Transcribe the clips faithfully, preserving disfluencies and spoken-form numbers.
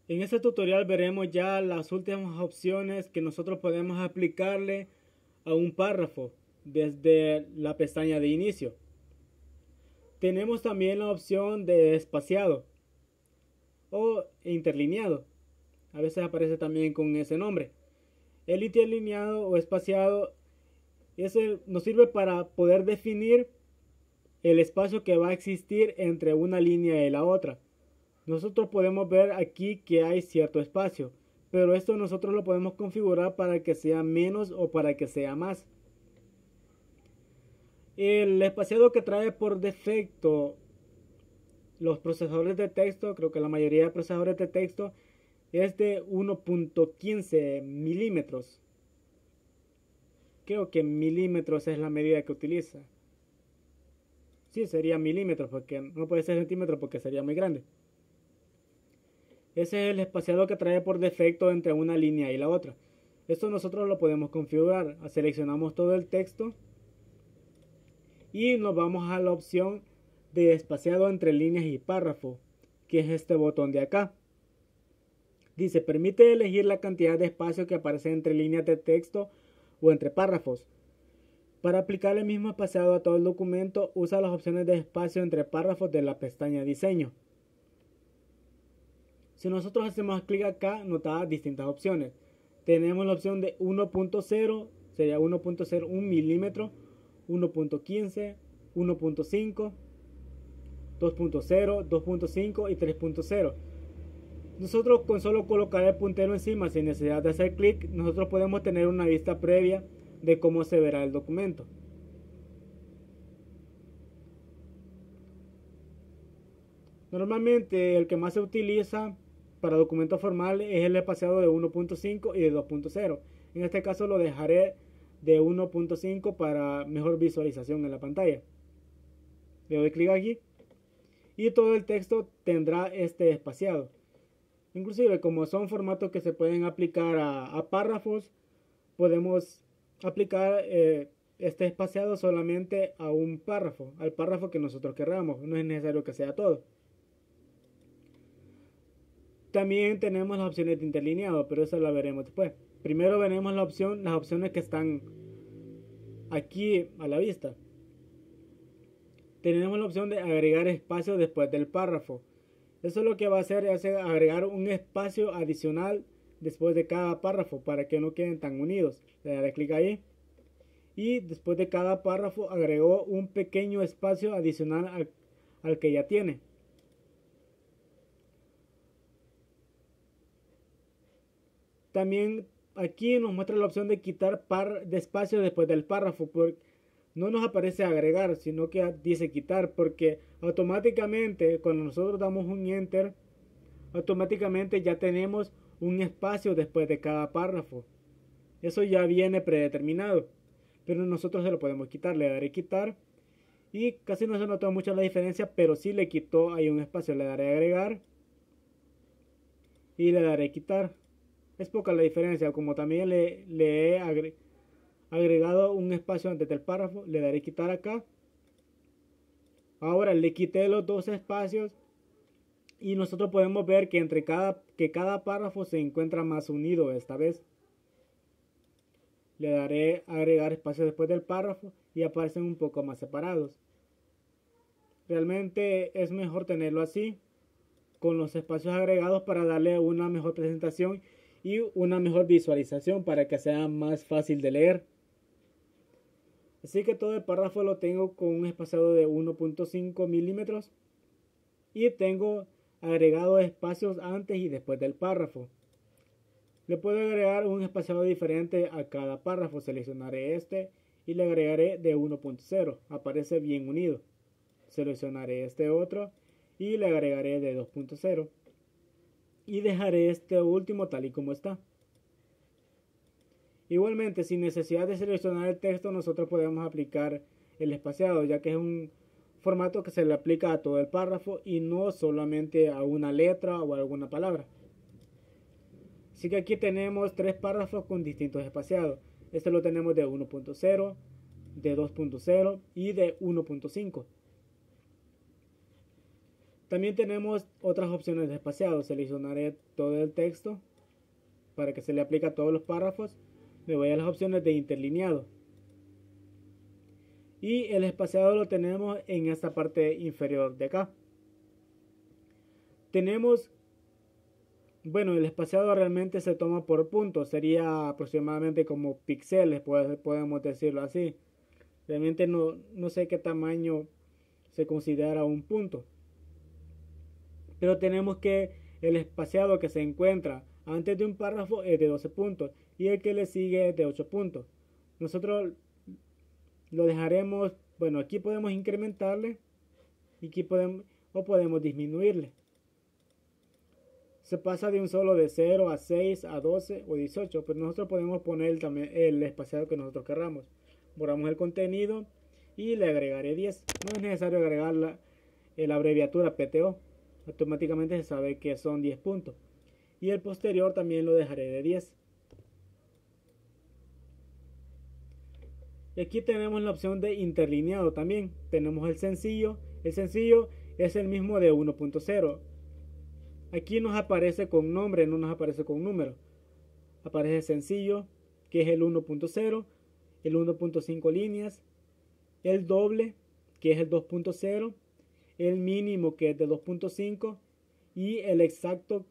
En este tutorial veremos ya las últimas opciones que nosotros podemos aplicarle a un párrafo desde la pestaña de inicio. Tenemos también la opción de espaciado o interlineado. A veces aparece también con ese nombre. El interlineado o espaciado ese nos sirve para poder definir el espacio que va a existir entre una línea y la otra. Nosotros podemos ver aquí que hay cierto espacio, pero esto nosotros lo podemos configurar para que sea menos o para que sea más. El espaciado que trae por defecto los procesadores de texto, creo que la mayoría de procesadores de texto, es de uno punto quince milímetros. Creo que milímetros es la medida que utiliza. Sí, sería milímetros, porque no puede ser centímetros porque sería muy grande. Ese es el espaciado que trae por defecto entre una línea y la otra. Esto nosotros lo podemos configurar. Seleccionamos todo el texto y nos vamos a la opción de espaciado entre líneas y párrafo, que es este botón de acá. Dice, permite elegir la cantidad de espacio que aparece entre líneas de texto o entre párrafos. Para aplicar el mismo espaciado a todo el documento, usa las opciones de espacio entre párrafos de la pestaña Diseño. Si nosotros hacemos clic acá, nos da distintas opciones. Tenemos la opción de uno punto cero, sería uno punto cero uno milímetro, uno punto quince, uno punto cinco, dos punto cero, dos punto cinco y tres punto cero. Nosotros con solo colocar el puntero encima sin necesidad de hacer clic, nosotros podemos tener una vista previa de cómo se verá el documento. Normalmente el que más se utiliza para documentos formales es el espaciado de uno punto cinco y de dos punto cero. En este caso lo dejaré de uno punto cinco para mejor visualización en la pantalla. Le doy clic aquí y todo el texto tendrá este espaciado. Inclusive como son formatos que se pueden aplicar a, a párrafos, podemos aplicar eh, este espaciado solamente a un párrafo, al párrafo que nosotros queramos. No es necesario que sea todo. También tenemos las opciones de interlineado, pero eso la veremos después. Primero veremos la opción, las opciones que están aquí a la vista. Tenemos la opción de agregar espacio después del párrafo. Eso lo que va a hacer es agregar un espacio adicional después de cada párrafo para que no queden tan unidos. Le daré clic ahí. Y después de cada párrafo agregó un pequeño espacio adicional al, al que ya tiene. También aquí nos muestra la opción de quitar par de espacio después del párrafo, porque no nos aparece agregar, sino que dice quitar, porque automáticamente cuando nosotros damos un enter, automáticamente ya tenemos un espacio después de cada párrafo. Eso ya viene predeterminado, pero nosotros se lo podemos quitar. Le daré quitar y casi no se notó mucho la diferencia, pero sí le quitó ahí un espacio. Le daré agregar y le daré quitar. Es poca la diferencia, como también le, le he agre agregado un espacio antes del párrafo, le daré quitar acá. Ahora le quité los dos espacios y nosotros podemos ver que entre cada, que cada párrafo se encuentra más unido esta vez. Le daré agregar espacio después del párrafo y aparecen un poco más separados. Realmente es mejor tenerlo así, con los espacios agregados, para darle una mejor presentación y una mejor visualización para que sea más fácil de leer. Así que todo el párrafo lo tengo con un espaciado de uno punto cinco milímetros y tengo agregado espacios antes y después del párrafo. Le puedo agregar un espaciado diferente a cada párrafo. Seleccionaré este y le agregaré de uno punto cero. Aparece bien unido. Seleccionaré este otro y le agregaré de dos punto cero. Y dejaré este último tal y como está. Igualmente, sin necesidad de seleccionar el texto, nosotros podemos aplicar el espaciado, ya que es un formato que se le aplica a todo el párrafo y no solamente a una letra o a alguna palabra. Así que aquí tenemos tres párrafos con distintos espaciados. Este lo tenemos de uno punto cero, de dos punto cero y de uno punto cinco. También tenemos otras opciones de espaciado. Seleccionaré todo el texto para que se le aplique a todos los párrafos. Me voy a las opciones de interlineado. Y el espaciado lo tenemos en esta parte inferior de acá. Tenemos, bueno, el espaciado realmente se toma por puntos. Sería aproximadamente como píxeles, podemos decirlo así. Realmente no, no sé qué tamaño se considera un punto. Pero tenemos que el espaciado que se encuentra antes de un párrafo es de doce puntos y el que le sigue es de ocho puntos. Nosotros lo dejaremos, bueno, aquí podemos incrementarle y aquí podemos, o podemos disminuirle. Se pasa de un solo de cero a seis, a doce o dieciocho, pero nosotros podemos poner también el espaciado que nosotros queramos. Borramos el contenido y le agregaré diez. No es necesario agregar la, la abreviatura P T O. Automáticamente se sabe que son diez puntos. Y el posterior también lo dejaré de diez. Y aquí tenemos la opción de interlineado también. Tenemos el sencillo. El sencillo es el mismo de uno punto cero. Aquí nos aparece con nombre, no nos aparece con número. Aparece sencillo, que es el uno punto cero, el uno punto cinco líneas, el doble, que es el dos punto cero, el mínimo, que es de dos punto cinco, y el exacto,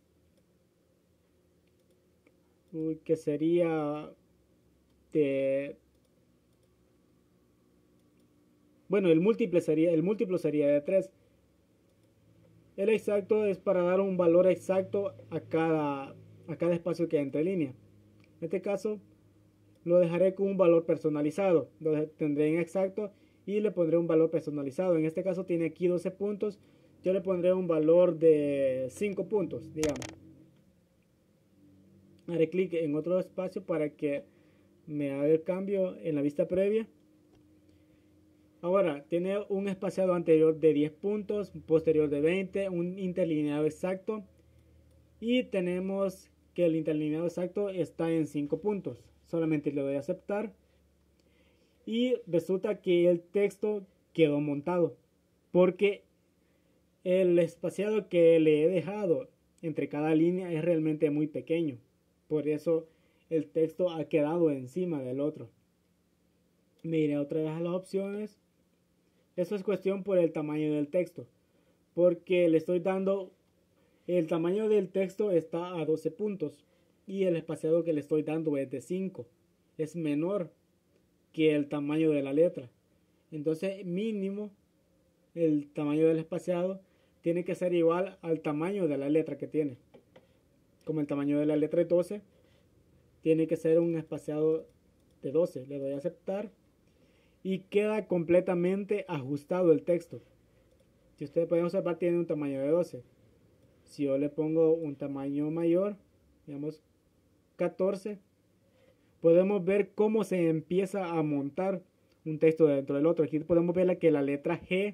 que sería de... Bueno, el múltiplo sería, el múltiplo sería de tres. El exacto es para dar un valor exacto a cada, a cada espacio que hay entre líneas. En este caso lo dejaré con un valor personalizado. Lo tendré en exacto y le pondré un valor personalizado. En este caso tiene aquí doce puntos. Yo le pondré un valor de cinco puntos, digamos. Haré clic en otro espacio para que me haga el cambio en la vista previa. Ahora, tiene un espaciado anterior de diez puntos, posterior de veinte, un interlineado exacto. Y tenemos que el interlineado exacto está en cinco puntos. Solamente le doy a aceptar. Y resulta que el texto quedó montado. Porque el espaciado que le he dejado entre cada línea es realmente muy pequeño. Por eso el texto ha quedado encima del otro. Me iré otra vez a las opciones. Eso es cuestión por el tamaño del texto, porque le estoy dando, el tamaño del texto está a doce puntos y el espaciado que le estoy dando es de cinco, es menor que el tamaño de la letra. Entonces mínimo el tamaño del espaciado tiene que ser igual al tamaño de la letra que tiene. Como el tamaño de la letra es doce, tiene que ser un espaciado de doce. Le doy a aceptar. Y queda completamente ajustado el texto. Si ustedes pueden observar, tiene un tamaño de doce. Si yo le pongo un tamaño mayor, digamos catorce, podemos ver cómo se empieza a montar un texto dentro del otro. Aquí podemos ver que la letra G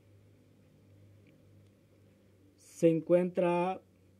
se encuentra,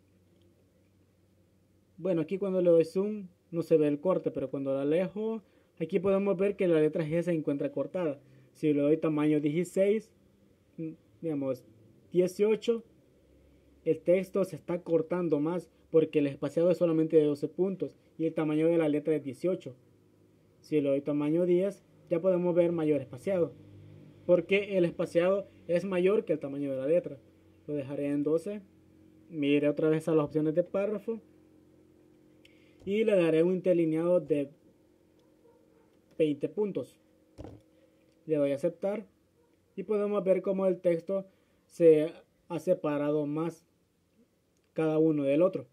bueno, aquí cuando le doy zoom no se ve el corte, pero cuando la alejo, aquí podemos ver que la letra G se encuentra cortada. Si le doy tamaño dieciséis, digamos dieciocho, el texto se está cortando más porque el espaciado es solamente de doce puntos y el tamaño de la letra es dieciocho. Si le doy tamaño diez, ya podemos ver mayor espaciado, porque el espaciado es mayor que el tamaño de la letra. Lo dejaré en doce. Mire otra vez a las opciones de párrafo y le daré un interlineado de veinte puntos. Le doy a aceptar y podemos ver cómo el texto se ha separado más cada uno del otro.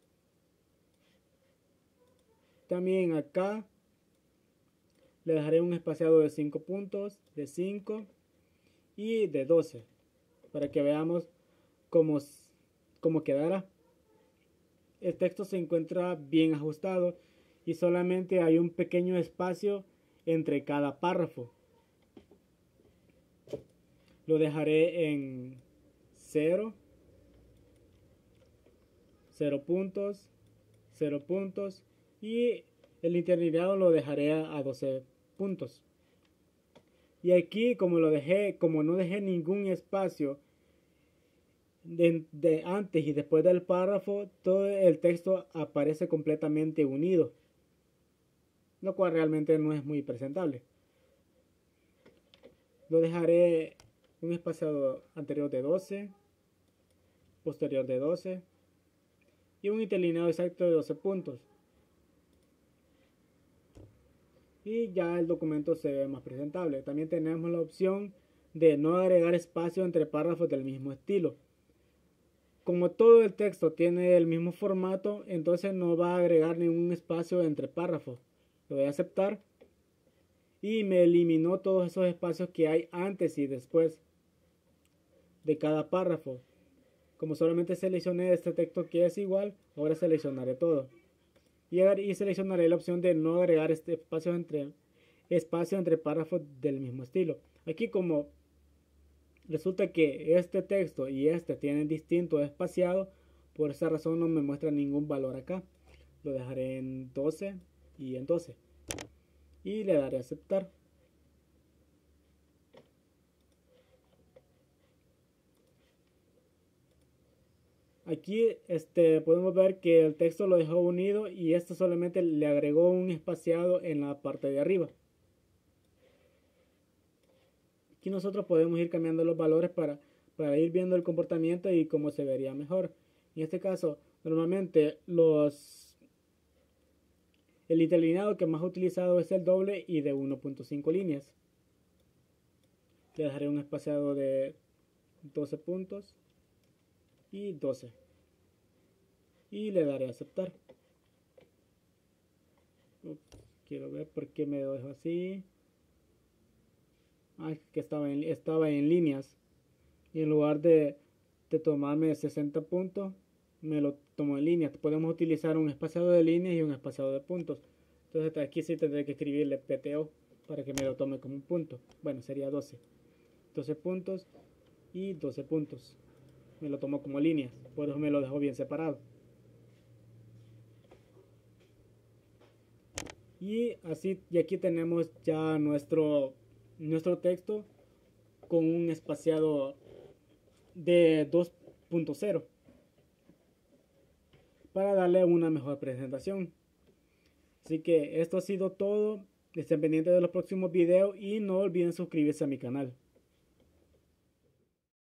También acá le dejaré un espaciado de cinco puntos, de cinco y de doce para que veamos cómo, cómo quedará. El texto se encuentra bien ajustado y solamente hay un pequeño espacio entre cada párrafo. Lo dejaré en cero, cero puntos, cero puntos y el interlineado lo dejaré a doce puntos. Y aquí, como lo dejé, como no dejé ningún espacio de, de antes y después del párrafo, todo el texto aparece completamente unido, lo cual realmente no es muy presentable. Lo dejaré un espaciado anterior de doce, posterior de doce y un interlineado exacto de doce puntos. Y ya el documento se ve más presentable. También tenemos la opción de no agregar espacio entre párrafos del mismo estilo. Como todo el texto tiene el mismo formato, entonces no va a agregar ningún espacio entre párrafos. Lo voy a aceptar y me eliminó todos esos espacios que hay antes y después de cada párrafo. Como solamente seleccioné este texto que es igual, ahora seleccionaré todo. Y, y seleccionaré la opción de no agregar este espacio entre, espacio entre párrafos del mismo estilo. Aquí como resulta que este texto y este tienen distinto espaciado, por esa razón no me muestra ningún valor acá. Lo dejaré en doce y en doce. Y le daré a aceptar. Aquí este, podemos ver que el texto lo dejó unido y esto solamente le agregó un espaciado en la parte de arriba. Aquí nosotros podemos ir cambiando los valores para, para ir viendo el comportamiento y cómo se vería mejor. En este caso, normalmente los el interlineado que más utilizado es el doble y de uno punto cinco líneas. Le dejaré un espaciado de doce puntos y doce. Y le daré a aceptar. Ups, quiero ver por qué me lo dejo así. Ah, que estaba en, estaba en líneas. Y en lugar de, de tomarme sesenta puntos, me lo tomo en líneas. Podemos utilizar un espaciado de líneas y un espaciado de puntos. Entonces aquí sí tendré que escribirle P T O para que me lo tome como un punto. Bueno, sería doce. doce puntos y doce puntos. Me lo tomo como líneas. Por eso me lo dejo bien separado. Y así, y aquí tenemos ya nuestro, nuestro texto con un espaciado de dos punto cero para darle una mejor presentación. Así que esto ha sido todo. Estén pendientes de los próximos videos y no olviden suscribirse a mi canal.